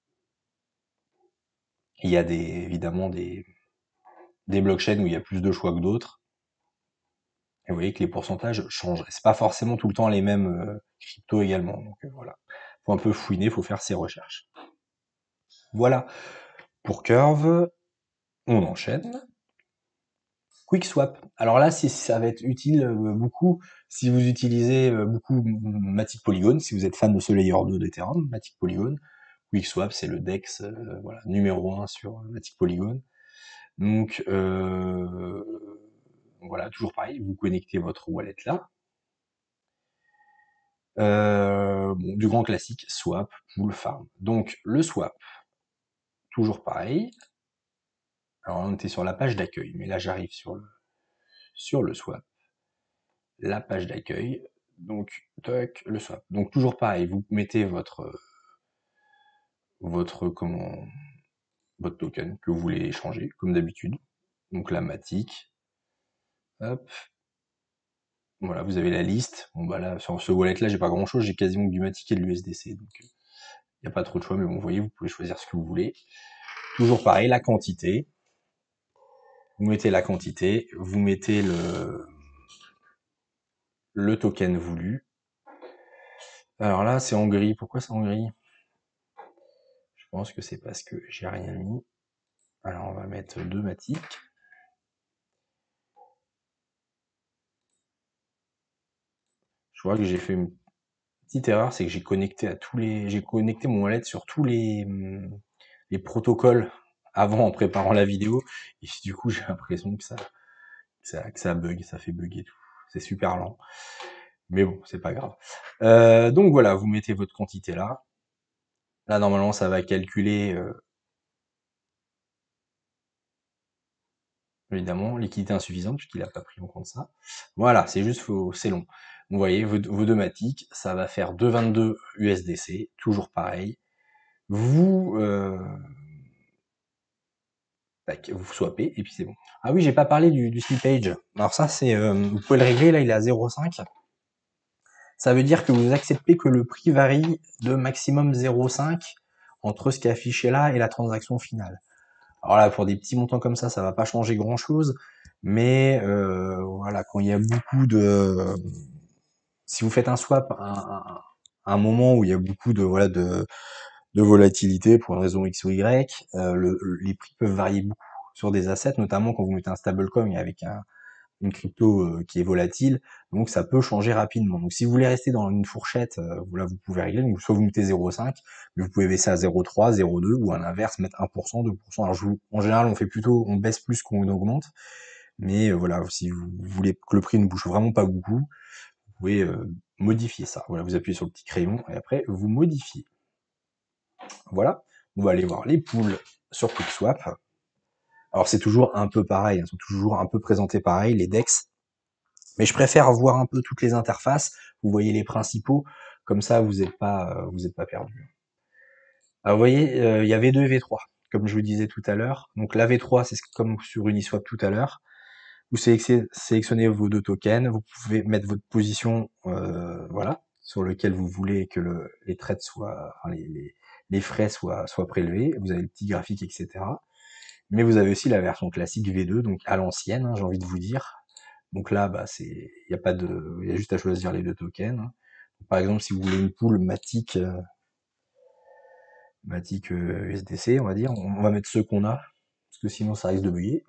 Il y a des évidemment des des blockchains où il y a plus de choix que d'autres. Et vous voyez que les pourcentages changent. C'est pas forcément tout le temps les mêmes euh, cryptos également. Donc euh, voilà, faut un peu fouiner, faut faire ses recherches. Voilà pour Curve. On enchaîne. QuickSwap. Alors là, si ça va être utile euh, beaucoup si vous utilisez euh, beaucoup Matic Polygon, si vous êtes fan de ce layer deux d'Ethereum, Matic Polygon. QuickSwap, c'est le DEX euh, voilà, numéro un sur Matic Polygon. Donc euh, voilà, toujours pareil, vous connectez votre wallet là. Euh, bon, du grand classique, swap, pool, farm. Donc le swap, toujours pareil. Alors on était sur la page d'accueil, mais là j'arrive sur le sur le swap. La page d'accueil, donc toc, le swap. Donc toujours pareil, vous mettez votre votre comment votre token que vous voulez échanger, comme d'habitude. Donc la Matic. Hop. Voilà, vous avez la liste. Bon bah là, sur ce wallet là, j'ai pas grand chose, j'ai quasiment que du Matic et de l'U S D C, donc il n'y a pas trop de choix, mais bon, vous voyez, vous pouvez choisir ce que vous voulez. Toujours pareil, la quantité. Vous mettez la quantité, vous mettez le, le token voulu. Alors là, c'est en gris. Pourquoi c'est en gris? Je pense que c'est parce que j'ai rien mis. Alors on va mettre deux Matic. Je vois que j'ai fait une petite erreur, c'est que j'ai connecté à tous les, j'ai connecté mon wallet sur tous les, les protocoles avant en préparant la vidéo. Et du coup, j'ai l'impression que ça, que ça, que ça bug, ça fait bugger tout. C'est super lent. Mais bon, c'est pas grave. Euh, donc voilà, vous mettez votre quantité là. Là, normalement, ça va calculer, euh, évidemment, liquidité insuffisante, puisqu'il n'a pas pris en compte ça. Voilà, c'est juste, faut, c'est long. Vous voyez, vos, vos deux Matic, ça va faire deux virgule vingt-deux U S D C, toujours pareil. Vous, euh, tac, vous swappez, et puis c'est bon. Ah oui, j'ai pas parlé du, du slippage. Alors ça, c'est, euh, vous pouvez le régler, là, il est à zéro virgule cinq. Ça veut dire que vous acceptez que le prix varie de maximum zéro virgule cinq entre ce qui est affiché là et la transaction finale. Alors là, pour des petits montants comme ça, ça va pas changer grand chose, mais euh, voilà, quand il y a beaucoup de, si vous faites un swap à un, à un moment où il y a beaucoup de voilà de, de volatilité pour une raison X ou Y, euh, le, les prix peuvent varier beaucoup sur des assets, notamment quand vous mettez un stablecoin avec un, une crypto euh, qui est volatile, donc ça peut changer rapidement. Donc si vous voulez rester dans une fourchette, euh, voilà, vous pouvez régler, donc soit vous mettez zéro virgule cinq, mais vous pouvez baisser à zéro virgule trois, zéro virgule deux, ou à l'inverse, mettre un pour cent, deux pour cent. Alors je vous, en général, on fait plutôt, on baisse plus qu'on augmente, mais euh, voilà, si vous voulez que le prix ne bouge vraiment pas beaucoup, vous pouvez euh, modifier ça. Voilà, vous appuyez sur le petit crayon, et après, vous modifiez. Voilà, on va aller voir les poules sur QuickSwap. Alors c'est toujours un peu pareil, ils sont toujours un peu présentés pareil, les DEX. Mais je préfère voir un peu toutes les interfaces. Vous voyez les principaux, comme ça vous n'êtes pas, euh, vous êtes pas perdu. Alors vous voyez, euh, il y a V deux et V trois, comme je vous disais tout à l'heure. Donc la V trois, c'est comme sur Uniswap tout à l'heure. Vous sélectionnez vos deux tokens, vous pouvez mettre votre position, euh, voilà, sur lequel vous voulez que le, les trades soient, enfin, les, les, les frais soient, soient prélevés. Vous avez le petit graphique, et cetera. Mais vous avez aussi la version classique V deux, donc à l'ancienne, hein, j'ai envie de vous dire. Donc là, bah, c'est, il y a pas de, il y a juste à choisir les deux tokens. Par exemple, si vous voulez une pool Matic, euh, Matic euh, U S D C, on va dire, on va mettre ceux qu'on a, parce que sinon ça risque de bugger.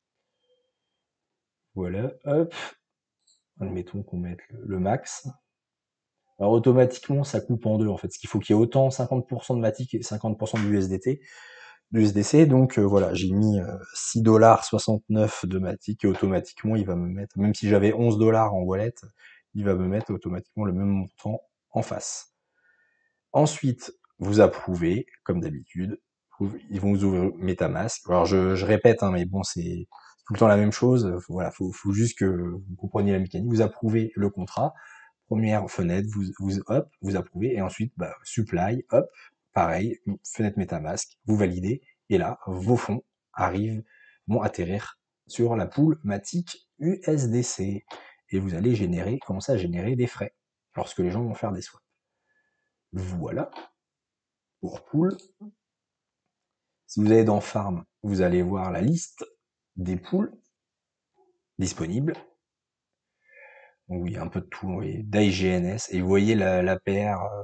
Voilà, hop. Admettons qu'on mette le, le max. Alors automatiquement, ça coupe en deux en fait. Ce qu'il faut qu'il y ait autant cinquante pour cent de Matic et cinquante pour cent de U S D T. U S D C, donc euh, voilà, j'ai mis euh, six dollars soixante-neuf de Matic et automatiquement il va me mettre, même si j'avais onze dollars en wallet, il va me mettre automatiquement le même montant en face. Ensuite, vous approuvez, comme d'habitude, ils vont vous ouvrir MetaMask. Alors je, je répète, hein, mais bon, c'est tout le temps la même chose. Faut, voilà, faut, faut juste que vous compreniez la mécanique. Vous approuvez le contrat, première fenêtre, vous, vous hop, vous approuvez, et ensuite, bah, supply, hop, pareil, fenêtre MetaMask, vous validez, et là, vos fonds arrivent, vont atterrir sur la pool Matic U S D C, et vous allez générer, commencer à générer des frais lorsque les gens vont faire des swaps. Voilà pour pool. Si vous allez dans Farm, vous allez voir la liste des pools disponibles. Donc oui, un peu de tout, vous voyez, D A I G N S, et vous voyez la, la paire, euh,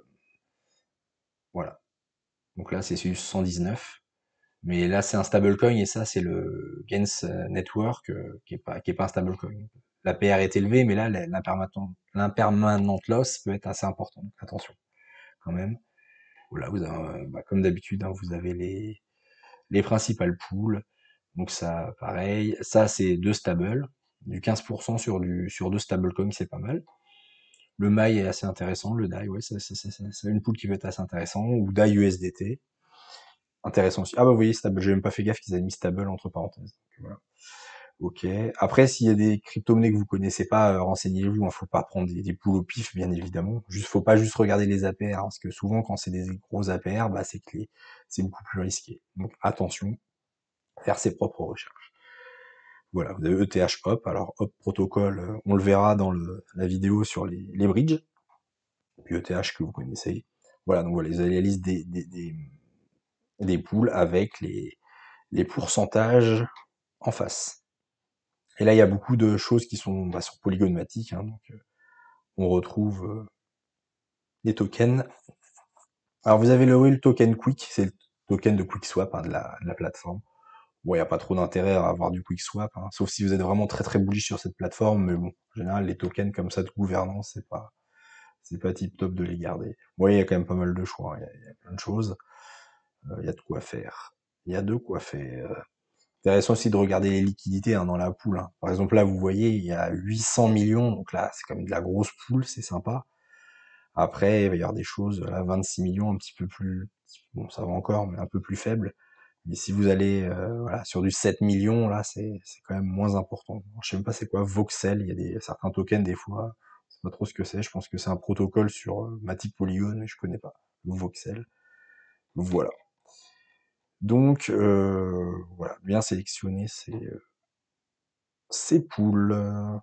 voilà. Donc là, c'est celui cent dix-neuf. Mais là, c'est un stablecoin, et ça, c'est le Gens Network, euh, qui est pas, qui est pas un stablecoin. La P R est élevée, mais là, l'impermanent loss peut être assez important. Donc attention, quand même. Voilà, vous avez, bah, comme d'habitude, hein, vous avez les, les principales pools. Donc ça, pareil. Ça, c'est deux stables. Du quinze pour cent sur, du, sur deux stablecoins, c'est pas mal. Le M A I est assez intéressant. Le D A I, ouais, c'est une pool qui peut être assez intéressant. Ou D A I U S D T. Intéressant aussi. Ah bah vous voyez, stable. J'ai même pas fait gaffe qu'ils avaient mis stable entre parenthèses. Donc, voilà. Ok. Après, s'il y a des crypto-monnaies que vous connaissez pas, euh, renseignez-vous. Hein, faut pas prendre des, des poules au pif, bien évidemment. Juste, faut pas juste regarder les A P R, hein, parce que souvent, quand c'est des gros A P R, bah c'est que c'est beaucoup plus risqué. Donc attention, faire ses propres recherches. Voilà, vous avez E T H Hop. Alors Hop Protocol, euh, on le verra dans le, la vidéo sur les, les bridges. Et puis E T H que vous connaissez. Voilà, donc voilà, vous avez la liste des, des, des, des poules avec les, les pourcentages en face. Et là, il y a beaucoup de choses qui sont bah, sur Polygon Matic, hein, donc euh, on retrouve euh, des tokens. Alors vous avez le, le token Quick, c'est le token de QuickSwap, hein, de, la, de la plateforme. Bon, il n'y a pas trop d'intérêt à avoir du QuickSwap, hein, sauf si vous êtes vraiment très très bullish sur cette plateforme, mais bon, en général, les tokens comme ça de gouvernance, c'est pas c'est pas tip top de les garder. Bon, il y a quand même pas mal de choix, il hein, y, y, a plein de choses, il euh, y a de quoi faire. Il y a de quoi faire. Intéressant aussi de regarder les liquidités hein, dans la poule. Hein. Par exemple, là, vous voyez, il y a huit cents millions, donc là, c'est quand même de la grosse poule, c'est sympa. Après, il va y avoir des choses, là, vingt-six millions, un petit peu plus, bon, ça va encore, mais un peu plus faible. Mais si vous allez euh, voilà, sur du sept millions, là, c'est quand même moins important. Alors, je sais même pas c'est quoi Voxel, il y a des, certains tokens, des fois, je sais pas trop ce que c'est, je pense que c'est un protocole sur euh, Matic Polygon, mais je connais pas, le Voxel. Voilà. Donc, euh, voilà, bien sélectionner ces, euh, ces poules.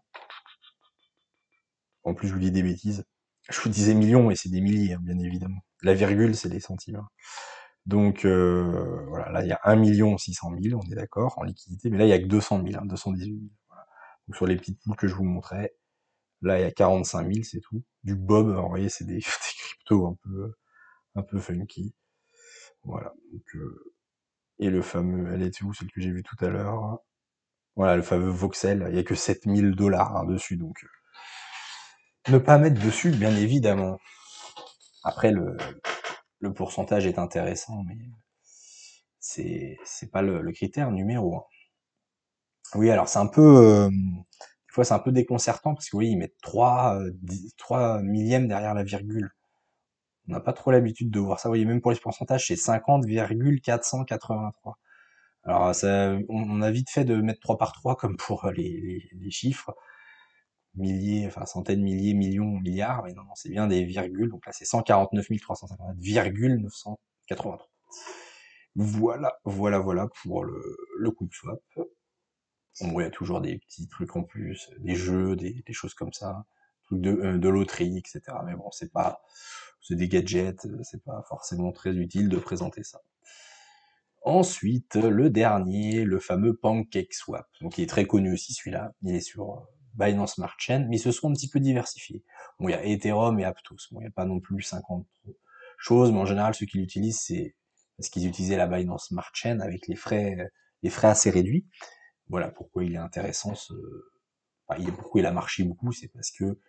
En plus, je vous dis des bêtises. Je vous disais millions, et c'est des milliers, hein, bien évidemment. La virgule, c'est des centimes. Hein. Donc, euh, voilà, là, il y a un million six cent mille, on est d'accord, en liquidité, mais là, il y a que deux cent mille, hein, deux cent dix-huit mille. Voilà. Donc, sur les petites poules que je vous montrais, là, il y a quarante-cinq mille, c'est tout. Du Bob, vous voyez, c'est des, des cryptos un peu, un peu funky. Voilà. Donc, euh, et le fameux, elle était où, celle que j'ai vue tout à l'heure? Voilà, le fameux Voxel, il y a que sept mille dollars hein, dessus, donc euh, ne pas mettre dessus, bien évidemment. Après, le, le pourcentage est intéressant, mais c'est c'est pas le, le critère numéro un. Oui, alors c'est un peu, euh, des fois c'est un peu déconcertant parce que oui, ils mettent trois, euh, trois millièmes derrière la virgule. On n'a pas trop l'habitude de voir ça. Vous voyez, même pour les pourcentages, c'est cinquante virgule quatre cent quatre-vingt-trois. Alors ça, on, on a vite fait de mettre trois par trois comme pour les, les, les chiffres. Milliers, enfin centaines, milliers, millions, milliards, mais non, non, c'est bien des virgules. Donc là, c'est cent quarante-neuf mille trois cent cinquante virgule neuf cent quatre-vingt-trois. Voilà, voilà, voilà pour le, le QuickSwap. Bon, il y a toujours des petits trucs en plus, des jeux, des, des choses comme ça, trucs de, euh, de loterie, et cetera. Mais bon, c'est pas, c'est des gadgets, c'est pas forcément très utile de présenter ça. Ensuite, le dernier, le fameux PancakeSwap. Donc, il est très connu aussi, celui-là. Il est sur Binance Smart Chain, mais ils se sont un petit peu diversifiés. Bon, il y a Ethereum et Aptos. Bon, il n'y a pas non plus cinquante choses, mais en général, ceux qui l'utilisent, c'est parce qu'ils utilisaient la Binance Smart Chain avec les frais, les frais assez réduits. Voilà pourquoi il est intéressant. Ce... Enfin, pourquoi il a marché beaucoup, c'est parce que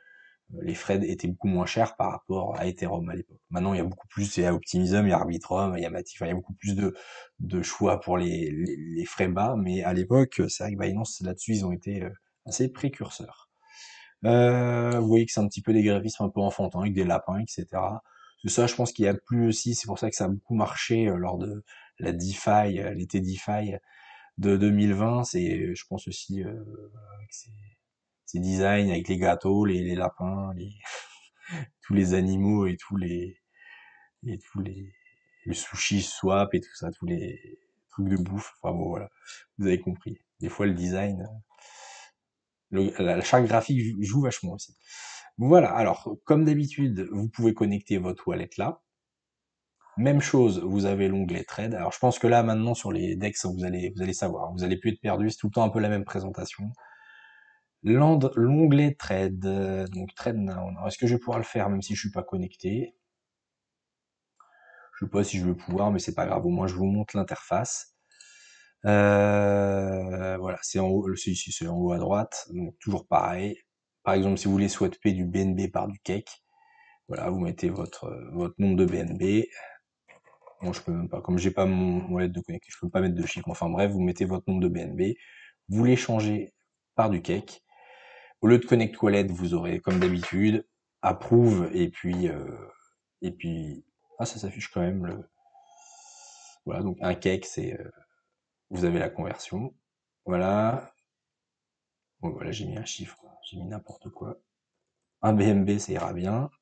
les frais étaient beaucoup moins chers par rapport à Ethereum à l'époque. Maintenant, il y a beaucoup plus, il y a Optimism, il y a Arbitrum, il y a Matic, enfin, il y a beaucoup plus de, de choix pour les, les, les frais bas, mais à l'époque, c'est vrai que Binance, là-dessus, ils ont été euh, assez précurseurs. Euh, vous voyez que c'est un petit peu des graphismes un peu enfantins, avec des lapins, et cetera. C'est ça, je pense qu'il y a plus aussi, c'est pour ça que ça a beaucoup marché euh, lors de la DeFi, euh, l'été DeFi de deux mille vingt, c'est, je pense aussi, euh, avec ces, ces designs, avec les gâteaux, les, les lapins, les, tous les animaux et tous les, et tous les, le sushi swap et tout ça, tous les trucs de bouffe. Enfin bon, voilà, vous avez compris. Des fois, le design, le, la charte graphique joue, joue vachement aussi. Voilà, alors, comme d'habitude, vous pouvez connecter votre wallet là. Même chose, vous avez l'onglet trade. Alors, je pense que là, maintenant, sur les DEX, vous allez, vous allez savoir. Vous allez plus être perdu. C'est tout le temps un peu la même présentation. L'onglet trade. Donc, trade now. Est-ce que je vais pouvoir le faire même si je suis pas connecté? Je sais pas si je vais pouvoir, mais c'est pas grave. Au moins, je vous montre l'interface. Euh, voilà, c'est en haut, c'est ici, c'est en haut à droite. Donc, toujours pareil. Par exemple, si vous voulez swapper du B N B par du cake, voilà, vous mettez votre, votre nombre de B N B. Bon, je peux même pas, comme j'ai pas mon, mon lettre de connecté, je peux pas mettre de chiffre. Enfin bref, vous mettez votre nombre de B N B, vous l'échangez par du cake. Au lieu de connect wallet, vous aurez comme d'habitude approve et puis euh, et puis ah ça s'affiche quand même le voilà donc un cake c'est euh, vous avez la conversion voilà bon voilà j'ai mis un chiffre j'ai mis n'importe quoi un B N B ça ira bien.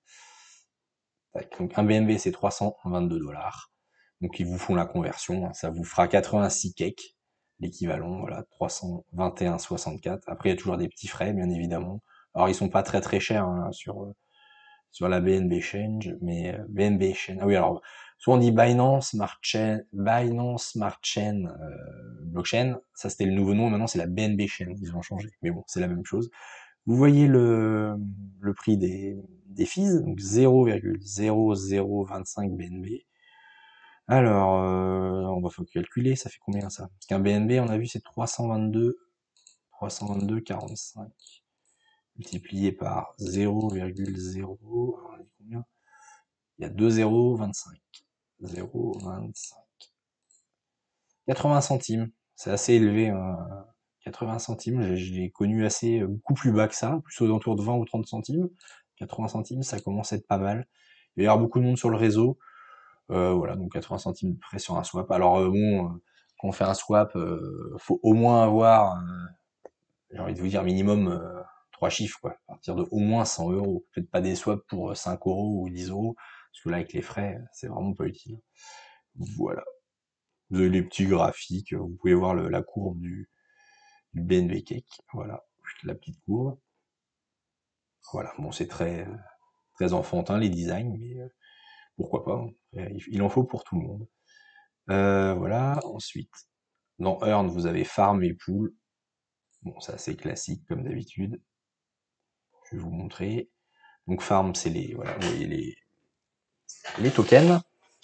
Donc un B N B c'est trois cent vingt-deux dollars. Donc ils vous font la conversion, hein. Ça vous fera quatre-vingt-six cakes, l'équivalent, voilà, trois cent vingt et un virgule soixante-quatre. Après il y a toujours des petits frais, bien évidemment. Alors ils sont pas très très chers hein, sur euh, sur la B N B Change, mais euh, B N B Chain. Ah oui alors soit on dit Binance Smart Chain, Binance Smart Chain euh, Blockchain. Ça c'était le nouveau nom, maintenant c'est la B N B Chain. Ils ont changé, mais bon c'est la même chose. Vous voyez le, le prix des, des fees, donc zéro virgule zéro zéro vingt-cinq B N B. Alors, euh, on va faut calculer, ça fait combien ça? Parce qu'un B N B, on a vu, c'est trois cent vingt-deux, trois cent vingt-deux virgule quarante-cinq multiplié par zéro virgule zéro, alors on a dit combien? Il y a deux zéro vingt-cinq. zéro virgule vingt-cinq. quatre-vingts centimes, c'est assez élevé, hein. quatre-vingts centimes, je, je l'ai connu assez, beaucoup plus bas que ça, plus aux alentours de vingt ou trente centimes. quatre-vingts centimes, ça commence à être pas mal. Il va y avoir beaucoup de monde sur le réseau. Euh, voilà, donc quatre-vingts centimes de près sur un swap. Alors euh, bon, euh, quand on fait un swap, euh, faut au moins avoir, euh, j'ai envie de vous dire, minimum euh, trois chiffres, quoi. À partir de au moins cent euros. Faites pas des swaps pour cinq euros ou dix euros, parce que là, avec les frais, c'est vraiment pas utile. Voilà. Vous avez les petits graphiques, vous pouvez voir le, la courbe du, du B N B Cake. Voilà, la petite courbe. Voilà, bon, c'est très, très enfantin les designs, mais euh, pourquoi pas, hein. Il en faut pour tout le monde. Euh, voilà, ensuite, dans Earn, vous avez Farm et Pool. Bon, ça c'est classique comme d'habitude. Je vais vous montrer. Donc Farm, c'est les, voilà, vous voyez les, les tokens.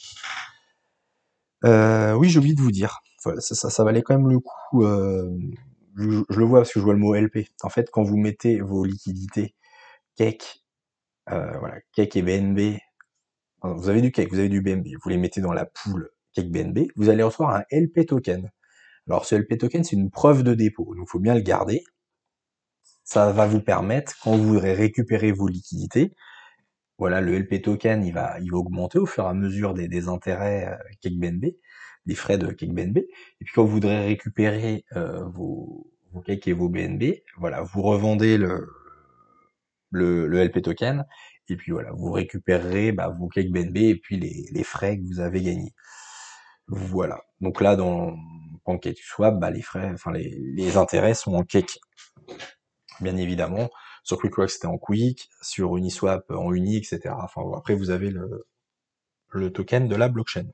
Euh, oui, j'ai oublié de vous dire. Voilà, ça, ça, ça valait quand même le coup. Euh, je, je le vois parce que je vois le mot L P. En fait, quand vous mettez vos liquidités Cake, euh, voilà, Cake et B N B, vous avez du Cake, vous avez du B N B, vous les mettez dans la pool Cake B N B, vous allez recevoir un L P token. Alors ce L P token, c'est une preuve de dépôt, donc il faut bien le garder. Ça va vous permettre, quand vous voudrez récupérer vos liquidités, voilà, le L P token, il va, il va augmenter au fur et à mesure des, des intérêts euh, Cake B N B, des frais de Cake B N B. Et puis quand vous voudrez récupérer euh, vos, vos Cake et vos B N B, voilà, vous revendez le, le, le L P token, et puis voilà, vous récupérerez bah, vos Cake B N B et puis les, les frais que vous avez gagnés. Voilà. Donc là, dans PancakeSwap, bah, les frais, enfin les, les intérêts sont en Cake, bien évidemment. Sur QuickRock, c'était en Quick, sur Uniswap en Uni, et cetera. Enfin, bon, après, vous avez le, le token de la blockchain.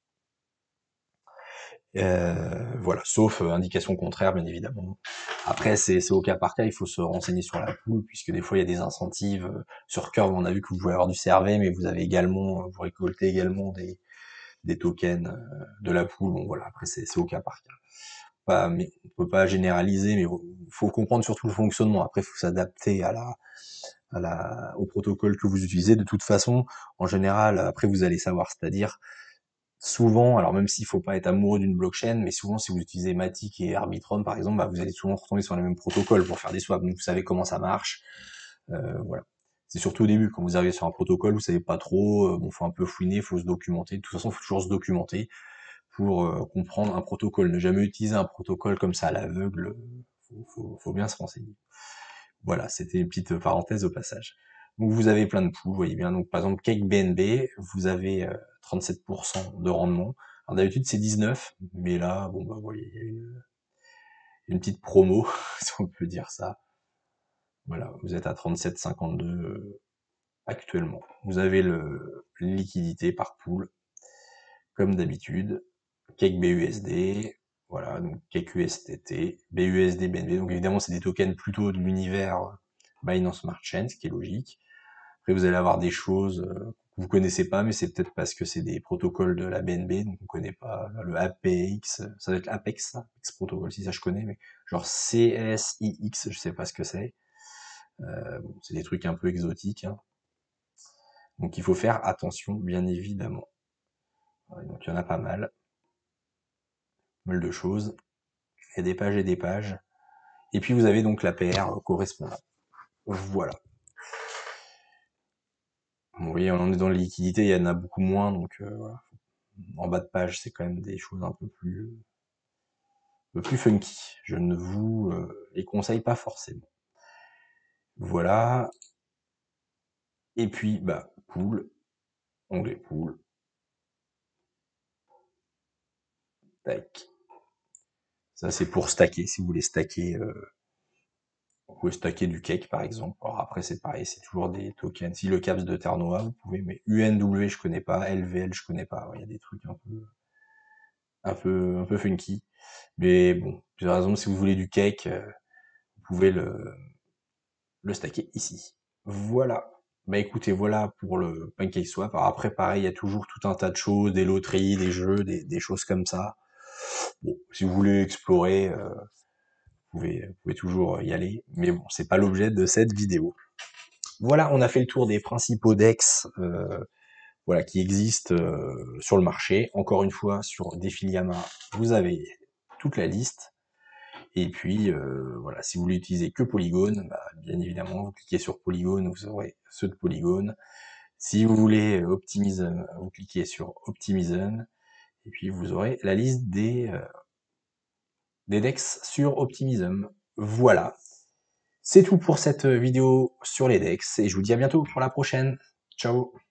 Euh, voilà, sauf euh, indication contraire, bien évidemment. Après, c'est au cas par cas, il faut se renseigner sur la pool, puisque des fois, il y a des incentives. Sur Curve, on a vu que vous pouvez avoir du C R V, mais vous avez également, vous récoltez également des, des tokens euh, de la pool. Bon, voilà, après, c'est au cas par cas. Pas, mais on peut pas généraliser, mais il faut comprendre surtout le fonctionnement. Après, il faut s'adapter à la, à la, au protocole que vous utilisez. De toute façon, en général, après vous allez savoir, c'est-à-dire souvent, alors même s'il faut pas être amoureux d'une blockchain, mais souvent si vous utilisez Matic et Arbitrum par exemple, bah, vous allez souvent retomber sur les mêmes protocoles pour faire des swaps, donc vous savez comment ça marche. Euh, voilà. C'est surtout au début, quand vous arrivez sur un protocole, vous savez pas trop, euh, bon, faut un peu fouiner, faut se documenter. De toute façon, faut toujours se documenter pour euh, comprendre un protocole. Ne jamais utiliser un protocole comme ça à l'aveugle, faut, faut, faut bien se renseigner. Voilà, c'était une petite parenthèse au passage. Donc vous avez plein de poules, vous voyez bien. Donc par exemple, Cake B N B, vous avez euh, trente-sept pour cent de rendement. Alors d'habitude c'est dix-neuf, mais là, bon bah vous voyez, il y a une, une petite promo, si on peut dire ça. Voilà, vous êtes à trente-sept virgule cinquante-deux euh, actuellement. Vous avez le liquidité par pool, comme d'habitude. Cake B U S D, voilà, donc Cake U S D T, B U S D, B N B. Donc évidemment, c'est des tokens plutôt de l'univers Binance Smart Chain, ce qui est logique. Après, vous allez avoir des choses euh, que vous connaissez pas, mais c'est peut-être parce que c'est des protocoles de la B N B, donc on connaît pas le A P X, ça doit être l'Apex, ça, Apex protocole, si ça je connais, mais genre C S I X, je sais pas ce que c'est. Euh, bon, c'est des trucs un peu exotiques, hein. Donc il faut faire attention, bien évidemment. Ouais, donc il y en a pas mal, pas mal de choses. Il y a des pages et des pages. Et puis vous avez donc l'A P R correspondant. Voilà. Bon, vous voyez, on est dans la liquidité, il y en a beaucoup moins, donc euh, voilà. En bas de page, c'est quand même des choses un peu plus, un peu plus funky. Je ne vous euh, les conseille pas forcément. Voilà. Et puis, bah, pool, onglet pool. Tac. Ça, c'est pour stacker, si vous voulez stacker, euh, vous pouvez stacker du cake, par exemple. Alors après, c'est pareil, c'est toujours des tokens. Si le caps de Terre Nova, vous pouvez, mais U N W, je connais pas, L V L, je connais pas. Il y a des trucs un peu, un peu, un peu funky. Mais bon, par exemple, si vous voulez du cake, euh, vous pouvez le, le stacker ici. Voilà. Bah écoutez, voilà pour le PancakeSwap. Alors après, pareil, il y a toujours tout un tas de choses, des loteries, des jeux, des, des choses comme ça. Bon, si vous voulez explorer, euh, vous, pouvez, vous pouvez toujours y aller. Mais bon, c'est pas l'objet de cette vidéo. Voilà, on a fait le tour des principaux D E X euh, voilà, qui existent euh, sur le marché. Encore une fois, sur Defiliama, vous avez toute la liste. Et puis, euh, voilà, si vous voulez utiliser que Polygon, bah, bien évidemment, vous cliquez sur Polygon, vous aurez ceux de Polygon. Si vous voulez Optimism, vous cliquez sur Optimism, et puis vous aurez la liste des, euh, des D E X sur Optimism. Voilà, c'est tout pour cette vidéo sur les D E X, et je vous dis à bientôt pour la prochaine. Ciao!